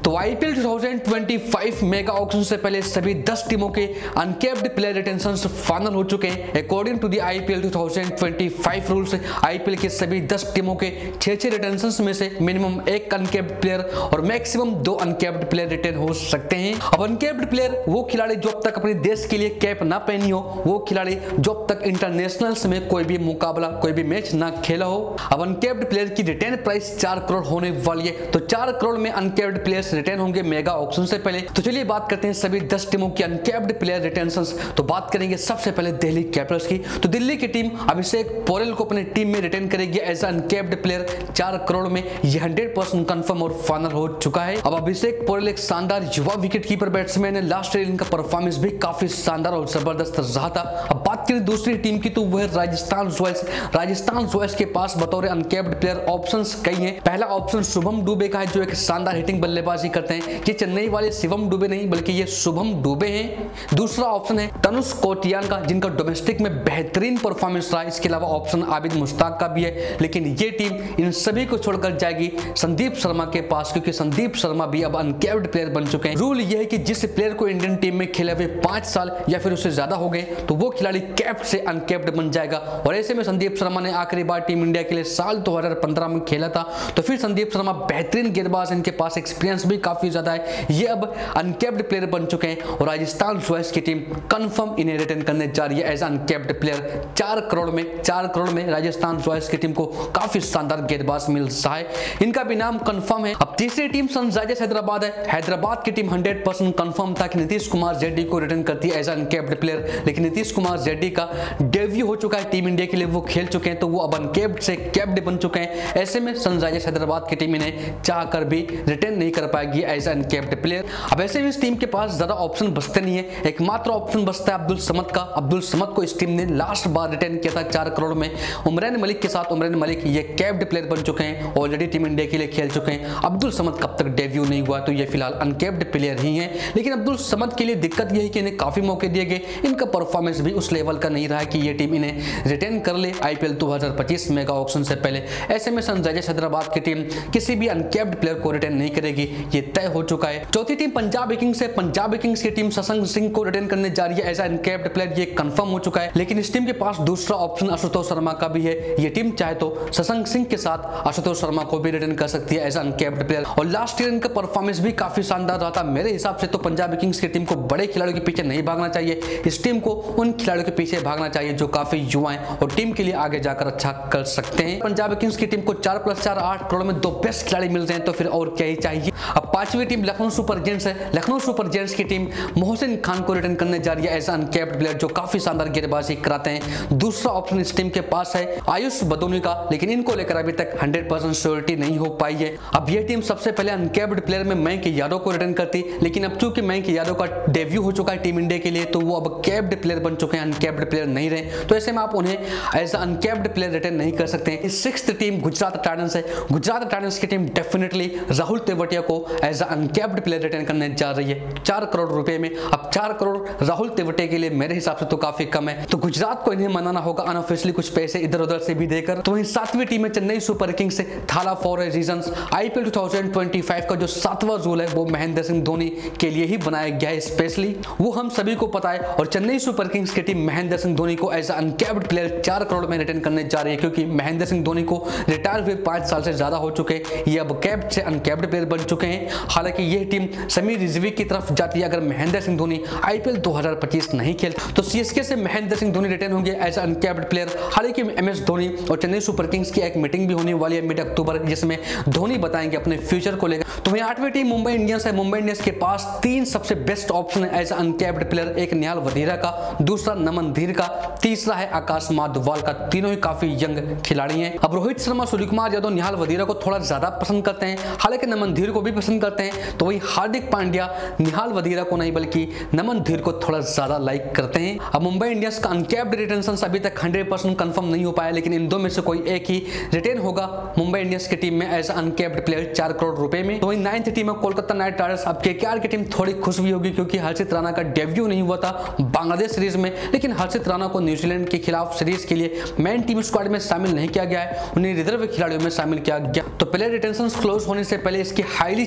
तो IPL 2025 mega auction से पहले सभी 10 टीमों के अनकैप्ड प्लेयर रिटेंशंस फाइनल हो चुके हैं। According to the IPL 2025 rules, IPL के सभी 10 टीमों के 6 रिटेंशंस में से मिनिमम एक अनकैप्ड प्लेयर और मैक्सिमम 2 अनकैप्ड प्लेयर रिटेन हो सकते हैं। अब अनकैप्ड प्लेयर वो खिलाड़ी जो अब तक अपने देश के लिए कैप ना पहनी हो, वो खिलाड़ी जो अब तक इंटरनेशनल्स में कोई भी मुकाबला, कोई भी मैच ना खेला हो। अब अनकैप्ड प्लेयर की रिटेन प्राइस 4 करोड़ होने वाली है, तो 4 करोड़ में अनकैप्ड प्लेयर्स रिटेन होंगे मेगा ऑक्शन से पहले। तो चलिए बात करते हैं सभी 10 टीमों की अनकैप्ड प्लेयर रिटेंशंस। तो बात करेंगे सबसे पहले दिल्ली कैपिटल्स की। तो दिल्ली की टीम अभिषेक पोरेल को अपनी टीम में रिटेन करेगी एज अनकैप्ड प्लेयर 4 करोड़ में। ये 100% कंफर्म और फाइनल हो चुका है। अब अभिषेक पोरेल एक शानदार युवा विकेट कीपर बैट्समैन है। लास्ट ईयर इनका परफॉर्मेंस भी काफी शानदार और जबरदस्त रहा था। अब बात करें दूसरी टीम की, तो वह है राजस्थान रॉयल्स। राजस्थान रॉयल्स के पास बतौर अनकैप्ड प्लेयर ऑप्शंस कई हैं। पहला ऑप्शन शुभम दुबे का है, जो एक शानदार हिटिंग बल्लेबाजी करते हैं। ये चेन्नई वाले शिवम दुबे नहीं बल्कि ये शुभम दुबे हैं। दूसरा ऑप्शन है तनुष कोटियान का, जिनका डोमेस्टिक में बेहतरीन परफॉर्मेंस रहा। इसके अलावा ऑप्शन आबिद मुश्ताक का भी है, लेकिन ये टीम इन सभी को छोड़कर जाएगी संदीप शर्मा के पास, क्योंकि संदीप शर्मा भी अब अनकैप्ड प्लेयर बन चुके हैं। रूल यह है कि जिस प्लेयर को इंडियन टीम में खेले हुए 5 साल या फिर उससे ज्यादा हो गए, तो वो खिलाड़ी कैप्ड से अनकैप्ड बन जाएगा। और ऐसे में संदीप शर्मा ने आखिरी बार टीम इंडिया के लिए साल 2015 में खेला था। तो फिर संदीप शर्मा बेहतरीन गेंदबाज, इनके पास एक्सपीरियंस भी काफी ज्यादा है। ये अब अनकैप्ड प्लेयर बन चुके हैं और राजस्थान रॉयल्स की टीम कंफर्म इन्हें रिटेन करने जा रही है एज अनकैप्ड प्लेयर 4 करोड़ में राजस्थान रॉयल्स की टीम को काफी शानदार गेंदबाज मिल रहा है। इनका भी नाम कंफर्म है। अब तीसरी टीम सनराइजर्स हैदराबाद है। हैदराबाद की टीम 100% कंफर्म था कि नीतीश कुमार जेडी को रिटेन करती है एज अनकैप्ड प्लेयर, लेकिन नीतीश कुमार जेडी का डेब्यू हो चुका है टीम इंडिया के लिए, वो खेल चुके हैं, तो वो अब अनकैप्ड से कैप्ड बन चुके हैं। ऐसे में सनराइजर्स हैदराबाद की टीम इन्हें चाहकर भी रिटेन नहीं कर पाएगी एज अनकैप्ड प्लेयर। अब ऐसे में इस टीम के पास ज्यादा ऑप्शन बचते नहीं है। एकमात्र ऑप्शन बचता है अब्दुल समद का। अब्दुल समद को इस टीम ने लास्ट बार रिटेन किया था 4 करोड़ में उमरान मलिक के साथ। उमरान मलिक ये कैप्ड प्लेयर बन चुके हैं, ऑलरेडी टीम इंडिया के लिए खेल चुके हैं। अब्दुल समद कब तक डेब्यू नहीं हुआ, तो ये फिलहाल अनकैप्ड प्लेयर ही हैं। लेकिन अब्दुल समद के लिए दिक्कत यही कि इन्हें काफी मौके दिए गए, इनका परफॉर्मेंस भी उस लेवल का नहीं रहा है कि ये टीम इन्हें रिटेन कर ले आईपीएल 2025 मेगा ऑक्शन से पहले। ऐसे में सनराइजर्स हैदराबाद की टीम किसी भी अनकैप्ड प्लेयर को रिटेन नहीं करेगी, ये तय हो चुका है। चौथी टीम पंजाब किंग्स है। पंजाब किंग्स की टीम शशांक सिंह को रिटेन करने जा रही है एज अनकैप्ड प्लेयर, ये कंफर्म हो चुका है। लेकिन इस टीम के पास दूसरा ऑप्शन आशुतोष शर्मा का भी है। ये टीम चाहे तो शशांक सिंह के साथ आशुतोष शर्मा को भी रिटेन कर सकती है एज अनकैप्ड प्लेयर। और लास्ट ईयर इनका परफॉर्मेंस भी काफी शानदार रहा था। मेरे हिसाब से तो पंजाब किंग्स की टीम को बड़े खिलाड़ियों के पीछे नहीं भागना चाहिए। इस टीम को उन खिलाड़ियों के पीछे भागना चाहिए जो काफी युवा हैं और टीम के लिए आगे जाकर अच्छा कर सकते हैं। पंजाब किंग्स की टीम को 4+4 8 करोड़ में 2 बेस्ट खिलाड़ी मिल रहे हैं, तो फिर और क्या ही चाहिए। अब पांचवी टीम लखनऊ सुपर जायंट्स है। लखनऊ सुपर जायंट्स की टीम मोहसिन खान को रिटेन करने जा रही है एज अनकैप्ड प्लेयर, जो काफी शानदार गेंदबाजी कराते हैं। दूसरा ऑप्शन इस टीम के पास है आयुष बदोनी का, लेकिन इनको लेकर अभी तक 100% श्योरिटी नहीं हो पाई है। अब यह टीम सबसे पहले अनकैप्ड प्लेयर में मयंक यादव को रिटेन करती, लेकिन अब चूंकि मयंक यादव का डेब्यू हो चुका है टीम इंडिया के लिए, तो वो अब कैप्ड प्लेयर बन चुके हैं, अनकैप्ड प्लेयर नहीं रहे। तो ऐसे में आप उन्हें एज अनकैप्ड प्लेयर रिटेन नहीं कर सकते। सिक्स्थ टीम गुजरात टाइटंस है। गुजरात टाइटंस की टीम डेफिनेटली राहुल तेवतिया को एज अनकैप्ड प्लेयर रिटेन करने जा रही है 4 करोड़ रुपए में। अब 4 करोड़ राहुल तेवतिया के लिए मेरे हिसाब से तो काफी कम है, तो गुजरात को इन्हें मनाना होगा अनऑफिशियली कुछ पैसे इधर उधर से भी देकर। तो वहीं सातवीं टीम है चेन्नई सुपर किंग्स से। थाला फॉर रीजंस। आईपीएल 2025 का जो 7वां रूल है वो महेंद्र सिंह धोनी के लिए ही बनाया गया है स्पेशली, वो हम सभी को पता है। और चेन्नई सुपर किंग्स की टीम महेंद्र सिंह धोनी को एज अनकैप्ड प्लेयर 4 करोड़ में रिटेन करने जा रही है, क्योंकि महेंद्र सिंह धोनी को रिटायर हुए 5 साल से ज्यादा हो चुके हैं। ये अब कैप्ड से अनकैप्ड प्लेयर बन चुके हैं। हालांकि यह टीम समीर रिजवी की तरफ जाती है अगर महेंद्र सिंह धोनी आईपीएल 2025 नहीं खेल, तो सीएसके से महेंद्र सिंह धोनी रिटेन होंगे एज अनकैप्ड प्लेयर। हालांकि एमएस धोनी और चेन्नई सुपर किंग्स की एक मीटिंग भी होने वाली है मिड अक्टूबर, जिसमें धोनी बताएंगे अपने फ्यूचर को लेकर। तो वहीं 8वीं टीम मुंबई इंडियंस है। मुंबई इंडियंस के पास 3 सबसे बेस्ट ऑप्शन है एज अनकैप्ड प्लेयर। एक निहाल वधीरा का, दूसरा नमन धीर का, तीसरा है आकाश माधवाल का। तीनों ही काफी यंग खिलाड़ी हैं। अब रोहित शर्मा, सूर्यकुमार यादव निहाल वधीरा को थोड़ा ज्यादा पसंद करते हैं, हालांकि नमन धीर को भी पसंद करते हैं। तो वही हार्दिक पांड्या निहाल वधीरा को नहीं बल्कि नमन धीर को थोड़ा ज्यादा लाइक करते हैं। अब मुंबई इंडियंस का अनकैप्ड रिटेंशन अभी तक 100% कंफर्म नहीं हो पाया, लेकिन इन दो में से कोई एक ही रिटेन होगा मुंबई इंडियंस की टीम में एज अनकैप्ड प्लेयर 4 करोड़ रुपए में। तो वही 9th टीम है कोलकाता नाइट राइडर्स। अब केकेआर की टीम थोड़ी खुश भी होगी क्योंकि हर्षित राणा का डेब्यू नहीं हुआ था बांग्लादेश सीरीज में, लेकिन हर्षित राणा को न्यूजीलैंड के खिलाफ सीरीज के लिए मेन टीम स्क्वाड में शामिल नहीं किया गया है, उन्हें रिजर्व खिलाड़ियों में शामिल किया गया। तो प्लेयर रिटेंशन क्लोज होने से पहले इसकी हाईली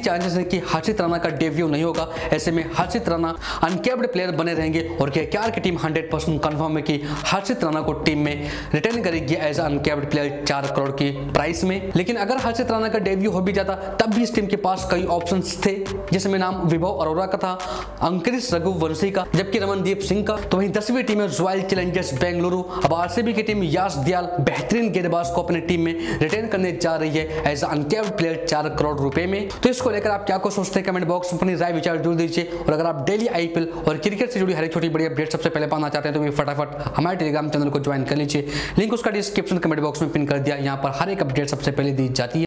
चांसेस है कि हर्षित राणा का डेब्यू नहीं होगा। ऐसे में हर्षित राणा अनकैप्ड प्लेयर बने रहेंगे और केकेआर की टीम 100% कंफर्म है कि हर्षित राणा को टीम में रिटेन करेगी एज अनकैप्ड प्लेयर 4 करोड़ की प्राइस में। लेकिन अगर हर्षित राणा का डेब्यू हो भी जाता तब भी इस टीम के पास कई ऑप्शंस थे, जिसमें नाम विभव अरोरा का था, अंकुरिश रघुवंशी का, जबकि रमनदीप सिंह का। तो वहीं 10वीं टीम है रॉयल चैलेंजर्स बेंगलुरु। अब आरसीबी की टीम याश दयाल बेहतरीन गेंदबाज को अपनी टीम में रिटेन करने जा रही है एज अनकैप्ड प्लेयर 4 करोड़ रुपए में। तो इसको लेकर आप क्या कुछ सोचते हैं कमेंट बॉक्स में अपनी राय विचार जरूर दीजिए। और अगर आप डेली आईपीएल और क्रिकेट से जुड़ी हर एक छोटी बड़ी अपडेट सबसे पहले पाना चाहते हैं तो फटाफट हमारे टेलीग्राम चैनल को ज्वाइन कर लीजिए। लिंक उसका डिस्क्रिप्शन कमेंट बॉक्स में पिन कर दिया। यहाँ पर हर एक अपडेट सबसे पहले दी जाती है।